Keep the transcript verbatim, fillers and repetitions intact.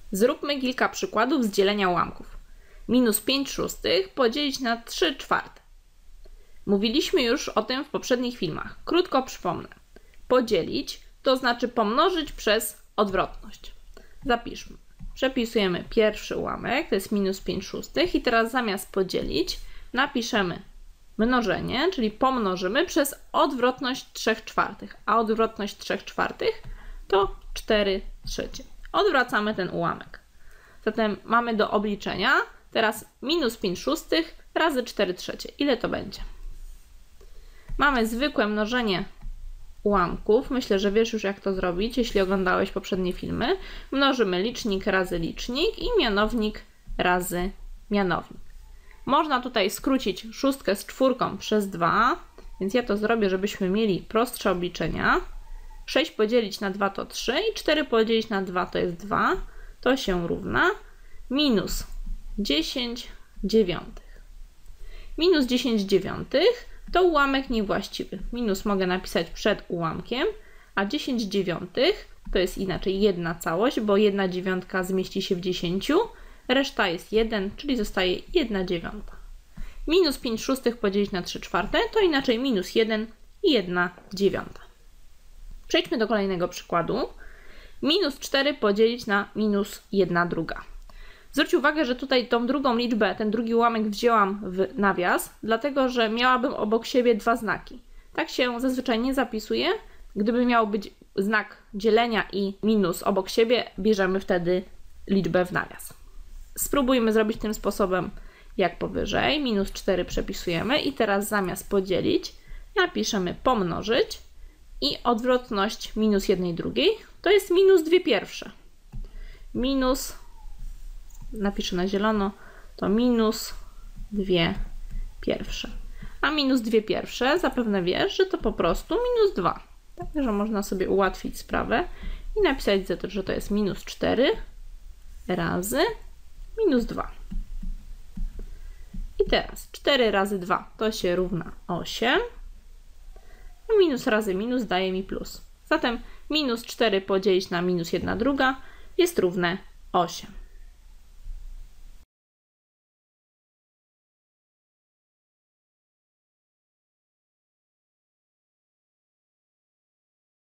Zróbmy kilka przykładów z dzielenia ułamków. Minus pięć szóstych podzielić na trzy czwarte. Mówiliśmy już o tym w poprzednich filmach. Krótko przypomnę. Podzielić to znaczy pomnożyć przez odwrotność. Zapiszmy. Przepisujemy pierwszy ułamek, to jest minus pięć szóstych i teraz zamiast podzielić napiszemy mnożenie, czyli pomnożymy przez odwrotność trzy czwartych, a odwrotność trzy czwartych to cztery trzecie. Odwracamy ten ułamek. Zatem mamy do obliczenia teraz minus pięć szóstych razy cztery trzecie. Ile to będzie? Mamy zwykłe mnożenie ułamków. Myślę, że wiesz już, jak to zrobić, jeśli oglądałeś poprzednie filmy. Mnożymy licznik razy licznik i mianownik razy mianownik. Można tutaj skrócić szóstkę z czwórką przez dwa, więc ja to zrobię, żebyśmy mieli prostsze obliczenia. sześć podzielić na dwa to trzy i cztery podzielić na dwa to jest dwa. To się równa minus dziesięć dziewiątych. Minus dziesięć dziewiątych to ułamek niewłaściwy. Minus mogę napisać przed ułamkiem, a dziesięć dziewiątych to jest inaczej jedna całość, bo jedna dziewiątka zmieści się w dziesięciu, reszta jest jeden, czyli zostaje jedna dziewiąta. Minus pięć szóstych podzielić na trzy czwarte to inaczej minus jeden i jedna dziewiąta. Przejdźmy do kolejnego przykładu. Minus cztery podzielić na minus jedna druga. Zwróć uwagę, że tutaj tą drugą liczbę, ten drugi ułamek wzięłam w nawias, dlatego że miałabym obok siebie dwa znaki. Tak się zazwyczaj nie zapisuje. Gdyby miał być znak dzielenia i minus obok siebie, bierzemy wtedy liczbę w nawias. Spróbujmy zrobić tym sposobem jak powyżej. Minus cztery przepisujemy i teraz zamiast podzielić napiszemy pomnożyć i odwrotność minus jednej drugiej to jest minus dwie pierwsze. Minus, napiszę na zielono, to minus dwie pierwsze. A minus dwie pierwsze zapewne wiesz, że to po prostu minus dwa. Także można sobie ułatwić sprawę i napisać, że to jest minus cztery razy minus dwa. I teraz cztery razy dwa to się równa osiem. A minus razy minus daje mi plus. Zatem minus cztery podzielić na minus jedna druga jest równe osiem.